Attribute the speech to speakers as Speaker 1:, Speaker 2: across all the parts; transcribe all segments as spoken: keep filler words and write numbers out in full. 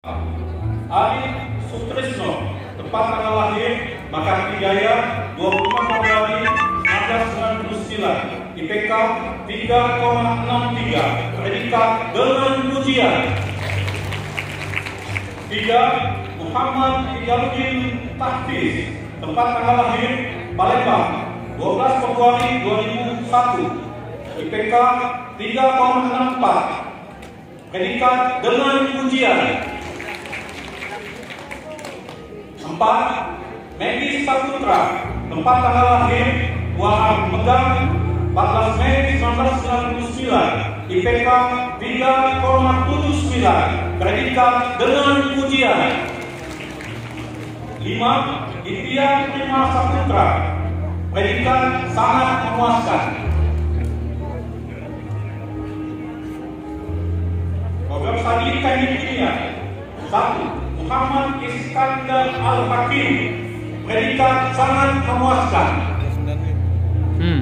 Speaker 1: Adi Sutrisno, tempat tanggal lahir Makati Jaya, dua puluh lima Februari seribu sembilan ratus sembilan puluh sembilan, I P K tiga koma enam tiga, predikat dengan ujian. Tiga, Muhammad Ijaluddin Tahfiz, tempat tanggal lahir Palembang, dua belas Februari dua ribu satu, I P K tiga koma enam empat, predikat dengan ujian. Empat, Maggie Saputra, tempat tanggal lahir Wahab Megang, empat belas Mei seribu sembilan ratus sembilan puluh sembilan, I P K tiga koma tujuh sembilan, predikat dengan ujian. Lima, Ithian Prima Saputra, predikat sangat memuaskan. Program studi teknik kimia. Satu, Muhammad Iskandar Al-Hakim, predikat sangat memuaskan.
Speaker 2: Hmm.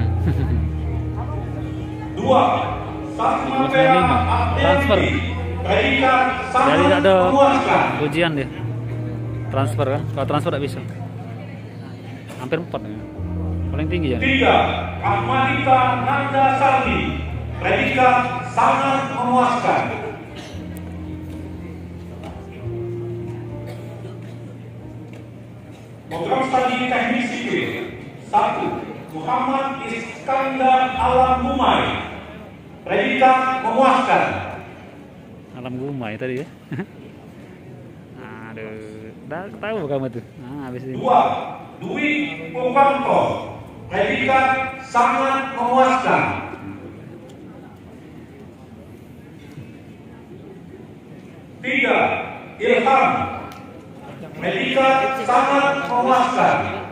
Speaker 1: Dua, Satma Pera
Speaker 2: Transfer.
Speaker 1: predikat sangat
Speaker 2: Jadi tidak ada
Speaker 1: memuaskan.
Speaker 2: ujian dia. Transfer kan? Kalau transfer tidak bisa. Hampir empat ya. Paling tinggi ya.
Speaker 1: Tiga, Ahmadita Nanda Saldi, predikat sangat memuaskan. Program studi teknik sipil. Satu, Muhammad Iskandar Alam Gumai, predikat memuaskan.
Speaker 2: Alam Gumai tadi ya. Aduh, dah tahu kamu tuh. Nah, habis ini.
Speaker 1: Dua, Dwi Purwanto, predikat sangat memuaskan. Tiga, Ilham, predikat sangat memuaskan.